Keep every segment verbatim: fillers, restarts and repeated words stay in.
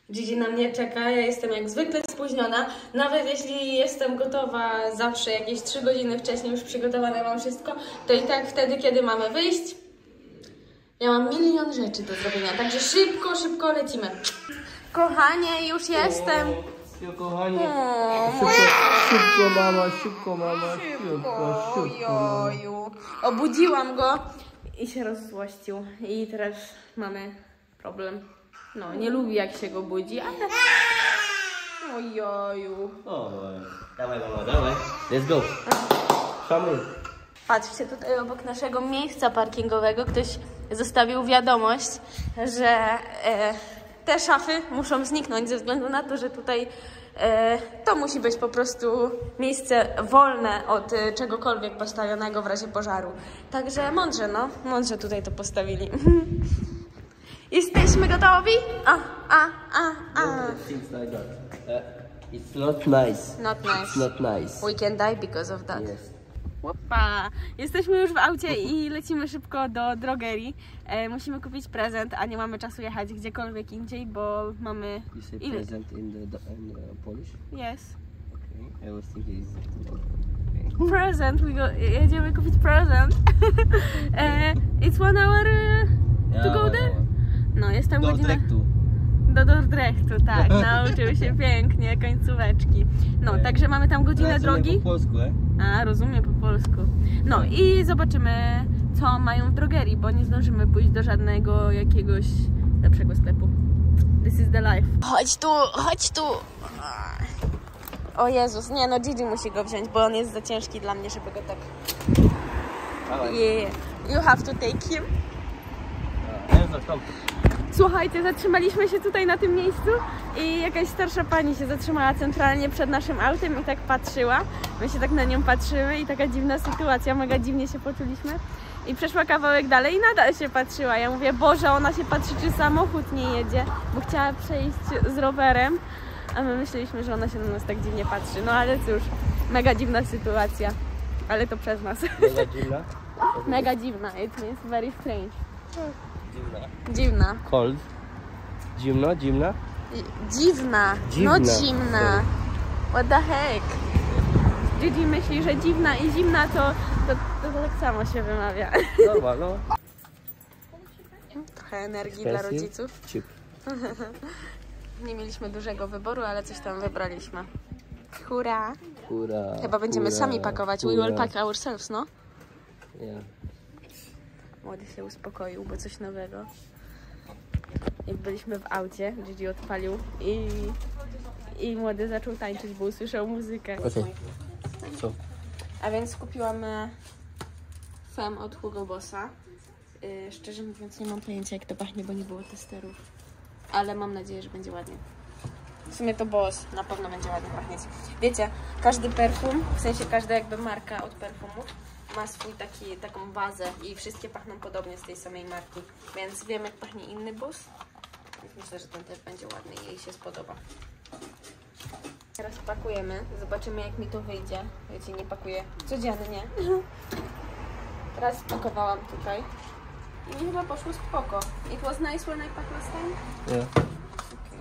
Gigi na mnie czeka, ja jestem jak zwykle spóźniona. Nawet jeśli jestem gotowa zawsze jakieś trzy godziny wcześniej, już przygotowane mam wszystko, to i tak wtedy, kiedy mamy wyjść, ja mam milion rzeczy do zrobienia. Także szybko, szybko lecimy. Kochanie, już jestem. O, kochanie. Szybko, szybko mama, szybko mama, szybko, szybko. Ojoju. Obudziłam go i się rozzłościł. I teraz mamy problem. No, nie lubi jak się go budzi, ale... Ojoju. O, dawaj mama, dawaj. Let's go. Szamy. Patrzcie, tutaj obok naszego miejsca parkingowego ktoś zostawił wiadomość, że e, te szafy muszą zniknąć ze względu na to, że tutaj e, to musi być po prostu miejsce wolne od e, czegokolwiek postawionego w razie pożaru. Także mądrze, no, mądrze tutaj to postawili. Jesteśmy gotowi? A, a, a, a. Things like that. Uh, it's not nice. Not nice. It's not nice. We can die because of that. Yes. Opa! Jesteśmy już w aucie i lecimy szybko do drogerii. E, musimy kupić prezent, a nie mamy czasu jechać gdziekolwiek indziej, bo mamy... You say Ile? present in the, in the Polish? Yes. Okay. I was thinking it's... Okay. Present, we go, jedziemy kupić prezent. e, it's one hour uh, to go there? No, jest tam Do godzina... Drechtu. Do Dordrechtu, tak. Nauczył się pięknie, końcóweczki. No, także mamy tam godzinę drogi. Po polsku, eh? A, rozumiem po polsku. No i zobaczymy, co mają w drogerii, bo nie zdążymy pójść do żadnego jakiegoś lepszego sklepu. This is the life. Chodź tu, chodź tu. O Jezus, nie no, Gigi musi go wziąć, bo on jest za ciężki dla mnie, żeby go tak... Yeah, you have to take him. Słuchajcie, zatrzymaliśmy się tutaj na tym miejscu i jakaś starsza pani się zatrzymała centralnie przed naszym autem i tak patrzyła. My się tak na nią patrzymy i taka dziwna sytuacja, mega dziwnie się poczuliśmy. I przeszła kawałek dalej i nadal się patrzyła. Ja mówię, Boże, ona się patrzy, czy samochód nie jedzie, bo chciała przejść z rowerem, a my myśleliśmy, że ona się na nas tak dziwnie patrzy. No ale cóż, mega dziwna sytuacja, ale to przez nas. Mega dziwna? Mega dziwna, it means very strange. Dziwna. Dziwna. Cold. Dziwna, dziwna? Dziwna, Dziwna. no dziwna. What the heck? Gigi myśli, że dziwna i zimna to, to, to, to tak samo się wymawia. Dobra, no. Trochę energii dla rodziców. Chip. Nie mieliśmy dużego wyboru, ale coś tam wybraliśmy. Hurra! Hura, Chyba będziemy hura, sami pakować. We hura. will pack ourselves, no? Yeah. Młody się uspokoił, bo coś nowego. Jak byliśmy w aucie, Gigi odpalił i, i młody zaczął tańczyć, bo usłyszał muzykę. Okay. Co? A więc kupiłam Femme od Hugo Bossa. Yy, szczerze mówiąc nie mam pojęcia jak to pachnie, bo nie było testerów. Ale mam nadzieję, że będzie ładnie. W sumie to Boss na pewno będzie ładnie pachnieć. Wiecie, każdy perfum, w sensie każda jakby marka od perfumów ma swój taki, taką bazę i wszystkie pachną podobnie z tej samej marki. Więc wiem jak pachnie inny Boss. Więc myślę, że ten też będzie ładny i jej się spodoba. Teraz pakujemy, zobaczymy jak mi to wyjdzie. Wiecie, nie pakuję codziennie. Teraz spakowałam tutaj. I mi chyba poszło spoko. It was nice when I packed last time. Yeah. Okay.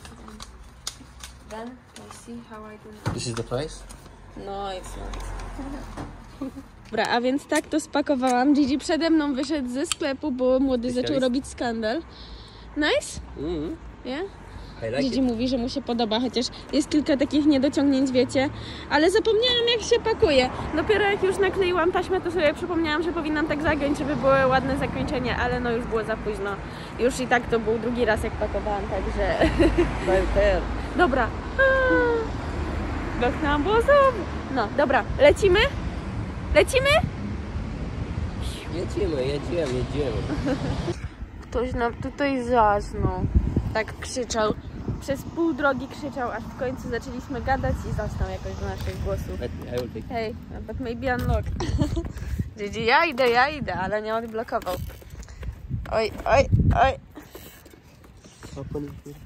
Then I see how I do now. This is the price? No, it's not. Dobra, a więc tak to spakowałam. Gigi przede mną wyszedł ze sklepu, bo młody zaczął robić skandal. Nice? Mm. Yeah? I like Gigi it. mówi, że mu się podoba, chociaż jest kilka takich niedociągnięć, wiecie. Ale zapomniałam jak się pakuje. Dopiero jak już nakleiłam taśmę, to sobie przypomniałam, że powinnam tak zagiąć, żeby było ładne zakończenie, ale no już było za późno. Już i tak to był drugi raz jak pakowałam, także... Dobra. Dotknęłam włosów. No, dobra, lecimy? Lecimy? Jedziemy, jedziemy, jedziemy. Ktoś nam tutaj zasnął. Tak krzyczał. Przez pół drogi krzyczał, aż w końcu zaczęliśmy gadać i zasnął jakoś do naszych głosów. Let me, I will take. Hej, but maybe unlocked. Gigi, ja idę, ja idę, ale nie odblokował. Oj, oj, oj. Open it.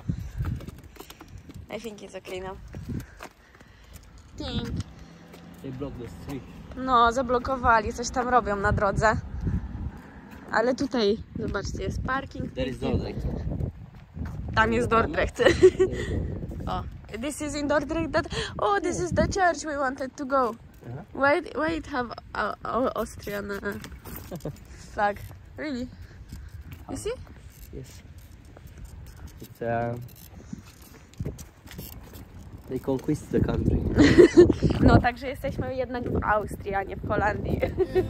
I think it's okay now. Ding. They block the street. No, zablokowali, coś tam robią na drodze. Ale tutaj, zobaczcie, jest parking. There is no like. tam jest Dordrecht. Oh, this is in Dordrecht. That oh, this is the church we wanted to go. Why why it have uh, uh, Austrian uh, flag? Really? You see? Yes. It's um. They conquist the country. No, także jesteśmy jednak w Austrii, a nie w Holandii.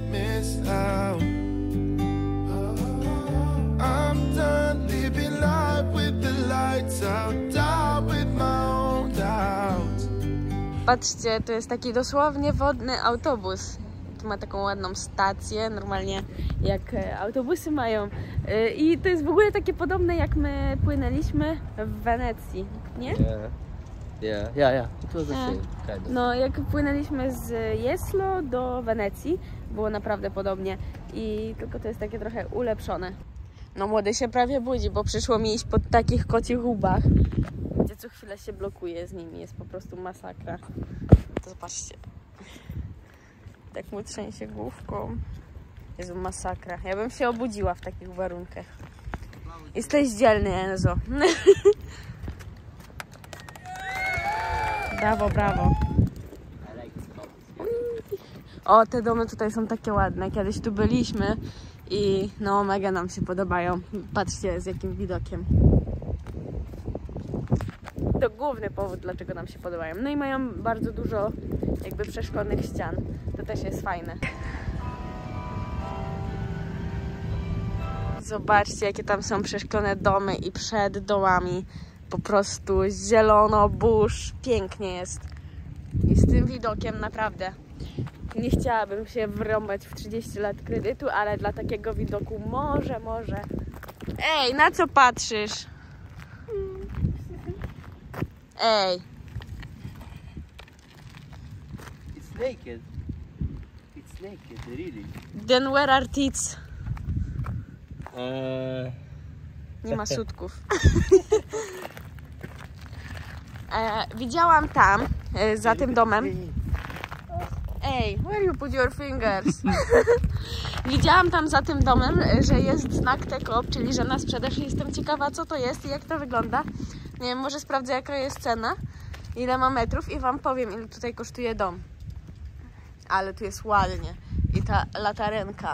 I'm done living life with the lights out, out with my own doubts. Patrzcie, to jest taki dosłownie wodny autobus. Tu ma taką ładną stację, normalnie jak autobusy mają. I to jest w ogóle takie podobne, jak my płynęliśmy w Wenecji, nie? Yeah. Yeah, yeah, yeah. It was the same, kind of. No, jak płynęliśmy z Jeslo do Wenecji, było naprawdę podobnie. I tylko to jest takie trochę ulepszone. No, młody się prawie budzi, bo przyszło mi iść po takich kocich łbach, gdzie co chwilę się blokuje z nimi. Jest po prostu masakra. To zobaczcie. Tak mu trzęsie główką. Jest masakra. Ja bym się obudziła w takich warunkach. Jesteś dzielny, Enzo. Brawo, brawo. O, te domy tutaj są takie ładne. Kiedyś tu byliśmy i no mega nam się podobają. Patrzcie, z jakim widokiem. To główny powód, dlaczego nam się podobają. No i mają bardzo dużo jakby przeszklonych ścian. To też jest fajne. Zobaczcie, jakie tam są przeszklone domy i przed domami. Po prostu zielono, burz, pięknie jest. I z tym widokiem naprawdę nie chciałabym się wrąbać w trzydzieści lat kredytu, ale dla takiego widoku może, może. Ej, na co patrzysz? Ej. It's naked. It's naked, really. Then where are tits? Uh... Nie ma sutków. e, widziałam tam, e, za tym domem. Ej, where you put your fingers? Widziałam tam za tym domem, że jest znak T-Coop, czyli że na sprzedaż. Jestem ciekawa, co to jest i jak to wygląda. Nie wiem, może sprawdzę, jaka jest cena, ile ma metrów i wam powiem, ile tutaj kosztuje dom. Ale tu jest ładnie. I ta latarenka.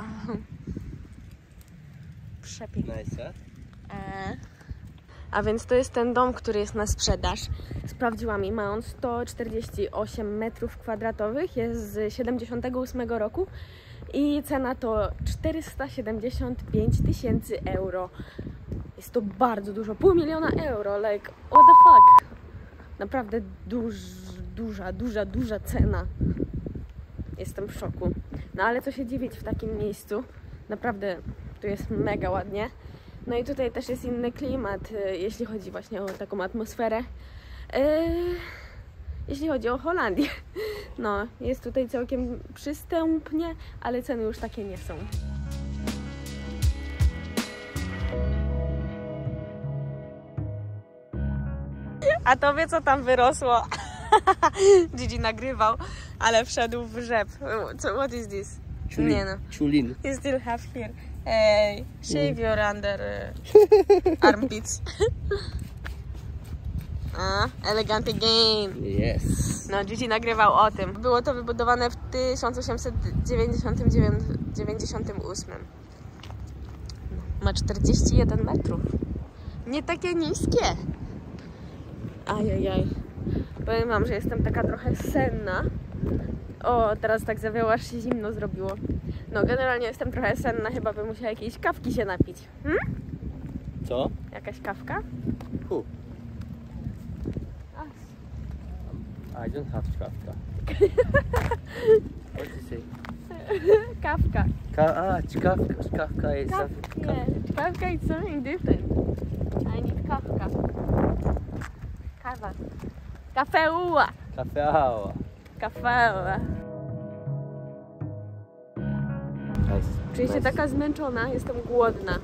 Przepięknie. Nice, E, a więc to jest ten dom, który jest na sprzedaż. Sprawdziłam i ma on sto czterdzieści osiem metrów kwadratowych, jest z siedemdziesiątego ósmego roku i cena to czterysta siedemdziesiąt pięć tysięcy euro. Jest to bardzo dużo, pół miliona euro, like what the fuck. Naprawdę duż, duża, duża, duża cena. Jestem w szoku. No ale co się dziwić w takim miejscu, naprawdę tu jest mega ładnie. No i tutaj też jest inny klimat, jeśli chodzi właśnie o taką atmosferę. Jeśli chodzi o Holandię. No, jest tutaj całkiem przystępnie, ale ceny już takie nie są. A to wie, co tam wyrosło? Gigi nagrywał, ale wszedł w rzep. What is this? Chulin. Nie no. Chulin. You still have here. Hey, shave your under uh, armpits. A, elegant again. Yes. No, Gigi nagrywał o tym. Było to wybudowane w tysiąc osiemset dziewięćdziesiątym ósmym. Ma czterdzieści jeden metrów. Nie takie niskie. Ajajaj. Powiem wam, że jestem taka trochę senna. O, teraz tak zawiało, aż się zimno zrobiło. No, generalnie jestem trochę senna, chyba bym musiała jakiejś kawki się napić. Hmm? Co? Jakaś kawka? Who? I don't have kawka. What do you say? Kawka. Ka ah, kawka. Kawka is Kaf a... yeah, kawka is something different. I need kawka. Kawa. Kafeua. Kafeała. Kafeua. Nice. Czuję się nice. taka zmęczona, jestem głodna.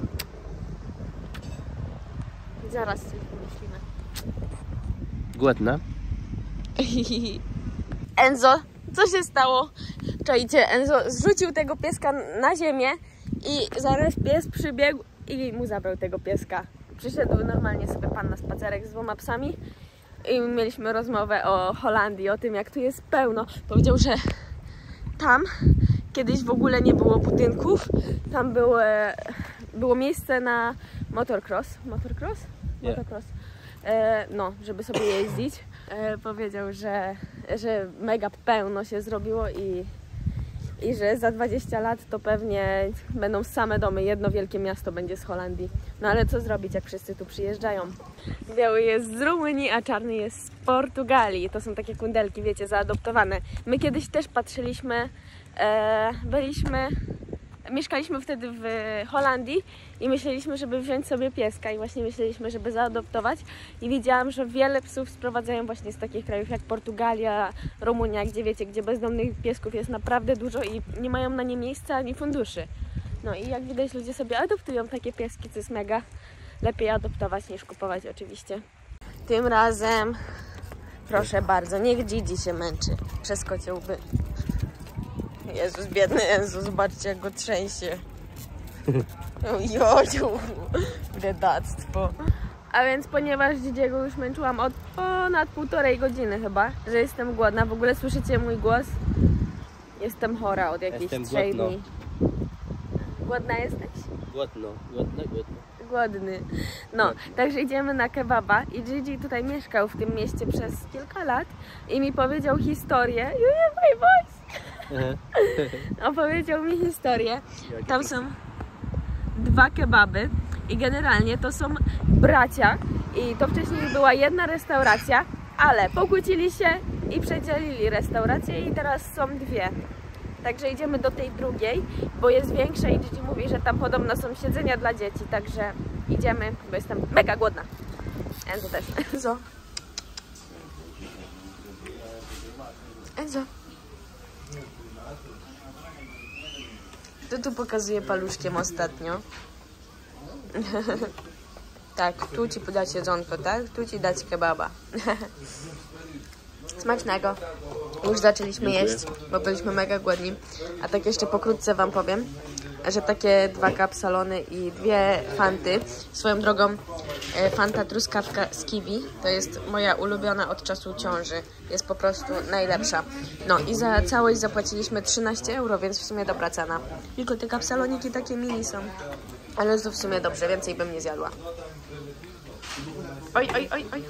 Zaraz coś wymyślimy. Głodna? Enzo, co się stało? Czajcie, Enzo zrzucił tego pieska na ziemię i zaraz pies przybiegł i mu zabrał tego pieska. Przyszedł normalnie sobie pan na spacerek z dwoma psami i mieliśmy rozmowę o Holandii, o tym jak tu jest pełno. Powiedział, że tam kiedyś w ogóle nie było budynków, tam było, było miejsce na motocross. Motocross? Nie. Motocross. E, no, żeby sobie jeździć. E, powiedział, że, że mega pełno się zrobiło i, i że za dwadzieścia lat to pewnie będą same domy, jedno wielkie miasto będzie z Holandii. No ale co zrobić, jak wszyscy tu przyjeżdżają? Biały jest z Rumunii, a czarny jest z Portugalii. To są takie kundelki, wiecie, zaadoptowane. My kiedyś też patrzyliśmy, e, byliśmy, mieszkaliśmy wtedy w Holandii i myśleliśmy, żeby wziąć sobie pieska i właśnie myśleliśmy, żeby zaadoptować i widziałam, że wiele psów sprowadzają właśnie z takich krajów jak Portugalia, Rumunia, gdzie wiecie, gdzie bezdomnych piesków jest naprawdę dużo i nie mają na nie miejsca ani funduszy. No i jak widać, ludzie sobie adoptują takie pieski, co jest mega. Lepiej adoptować niż kupować oczywiście. Tym razem, proszę bardzo, niech Gigi się męczy przez kocie łby. Jezus, biedny Enzo, zobaczcie jak go trzęsie. Jodziu, biedactwo. A więc ponieważ Gigiego już męczyłam od ponad półtorej godziny chyba, że jestem głodna. W ogóle słyszycie mój głos? Jestem chora od jakichś trzech dni. Głodna jesteś? Głodno, głodno, głodno. Głodny. No, także idziemy na kebaba i Gigi tutaj mieszkał w tym mieście przez kilka lat i mi powiedział historię. My voice. Opowiedział mi historię. Tam są dwa kebaby i generalnie to są bracia i to wcześniej była jedna restauracja, ale pokłócili się i przedzielili restaurację i teraz są dwie. Także idziemy do tej drugiej, bo jest większa i Gigi mówi, że tam podobno są siedzenia dla dzieci, także idziemy, bo jestem mega głodna. Enzo też. Enzo. Enzo. Kto tu pokazuje paluszkiem ostatnio? Tak, tu ci podać jedzonko, tak? Tu ci dać kebaba. Smacznego. Już zaczęliśmy Dziękuję. jeść, bo byliśmy mega głodni. A tak jeszcze pokrótce wam powiem, że takie dwa kapsalony i dwie fanty, swoją drogą e, fanta truskawka z kiwi, to jest moja ulubiona od czasu ciąży. Jest po prostu najlepsza. No i za całość zapłaciliśmy trzynaście euro, więc w sumie dobra cena. Tylko te kapsaloniki takie mini są. Ale to w sumie dobrze, więcej bym nie zjadła. Oj, oj, oj, oj.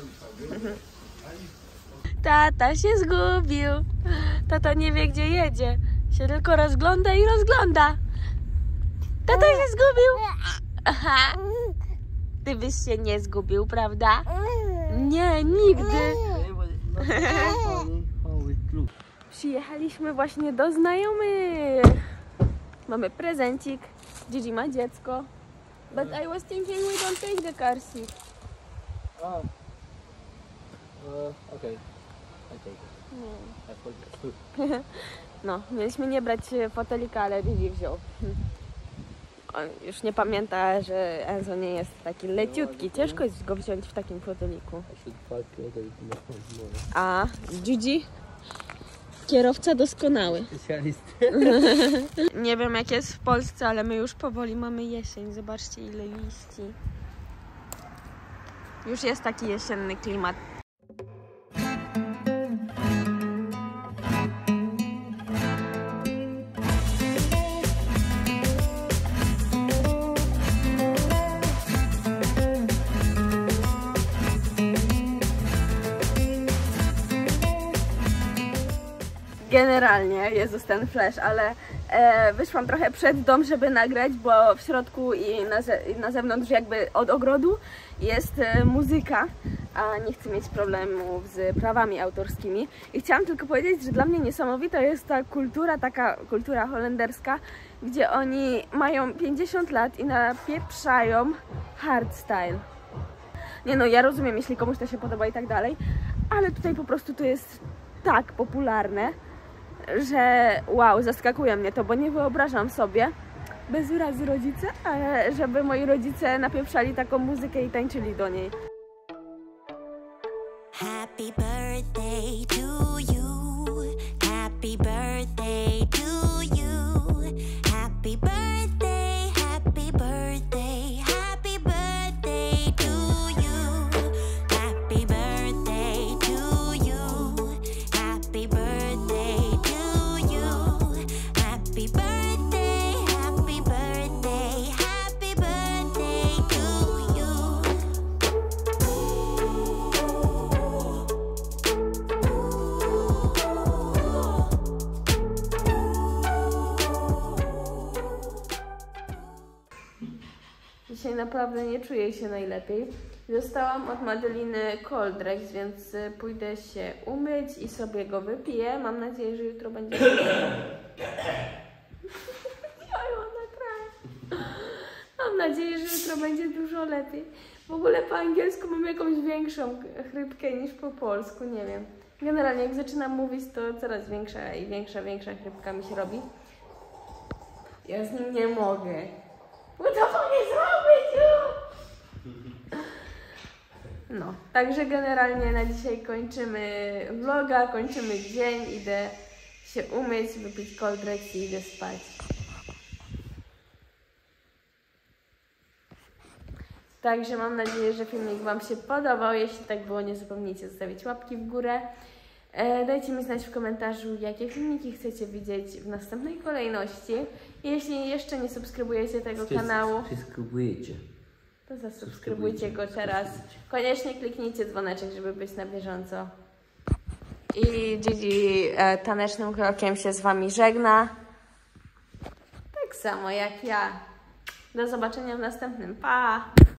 Tata się zgubił. Tata nie wie, gdzie jedzie. Się tylko rozgląda i rozgląda. Tata się zgubił. Aha. Ty byś się nie zgubił, prawda? Nie, nigdy. Przyjechaliśmy właśnie do znajomych. Mamy prezencik. Gigi ma dziecko. But I was thinking we don't take the car seat. Oh. Uh, okay. I take it. I forgot. No, mieliśmy nie brać fotelika, ale Gigi wziął. On już nie pamięta, że Enzo nie jest taki leciutki. Ciężko jest go wziąć w takim foteliku. I should park it in the morning. A Gigi? Kierowca doskonały. Specjalist. Nie wiem jak jest w Polsce, ale my już powoli mamy jesień. Zobaczcie ile liści. Już jest taki jesienny klimat. Generalnie Jezus ten flash, ale e, wyszłam trochę przed dom, żeby nagrać, bo w środku i na, ze, i na zewnątrz jakby od ogrodu jest e, muzyka, a nie chcę mieć problemów z prawami autorskimi. I chciałam tylko powiedzieć, że dla mnie niesamowita jest ta kultura, taka kultura holenderska, gdzie oni mają pięćdziesiąt lat i napieprzają hardstyle. Nie no, ja rozumiem, jeśli komuś to się podoba i tak dalej, ale tutaj po prostu to jest tak popularne, że wow, zaskakuje mnie to, bo nie wyobrażam sobie, bez urazy rodzice, ale żeby moi rodzice napieprzali taką muzykę i tańczyli do niej. Happy birthday to you. Happy birthday to you. Happy birthday, happy birthday, happy birthday naprawdę nie czuję się najlepiej. Dostałam od Madeliny Coldrex, więc pójdę się umyć i sobie go wypiję. Mam nadzieję, że jutro będzie... Mam nadzieję, że jutro będzie dużo lepiej. W ogóle po angielsku mam jakąś większą chrypkę niż po polsku, nie wiem. Generalnie jak zaczynam mówić, to coraz większa i większa, większa chrypka mi się robi. Ja z nim nie mogę. Bo to nie zrobić! No, także generalnie na dzisiaj kończymy vloga, kończymy dzień, idę się umyć, wypić Coldrex i idę spać. Także mam nadzieję, że filmik Wam się podobał. Jeśli tak było, nie zapomnijcie zostawić łapki w górę. E, dajcie mi znać w komentarzu, jakie filmiki chcecie widzieć w następnej kolejności. Jeśli jeszcze nie subskrybujecie tego kanału, Subskrybujecie. to zasubskrybujcie go teraz. Koniecznie kliknijcie dzwoneczek, żeby być na bieżąco. I Gigi e, tanecznym krokiem się z Wami żegna. Tak samo jak ja. Do zobaczenia w następnym. Pa!